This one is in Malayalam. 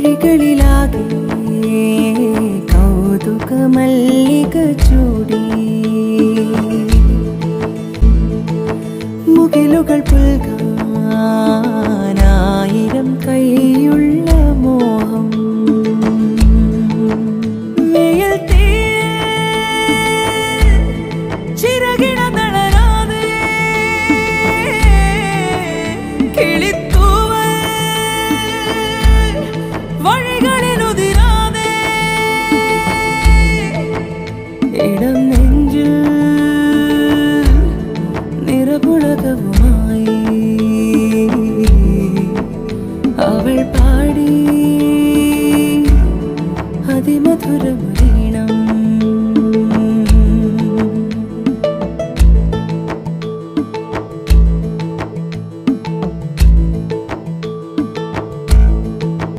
മിഴികളിലാകെ കൗതുക മല്ലിക ചൂടി മുകിലുകൾ പുൽകാനായിരം കൈയുള്ള മോഹം വെയിൽ ചിറകിട തളരാതെ കിളിത്തൂവൽ വഴികളിലുതിരാതെ ഇടം നെഞ്ചിൽ നിറപുളകവുമായി അവൾ പാടി അതിമധുരമായി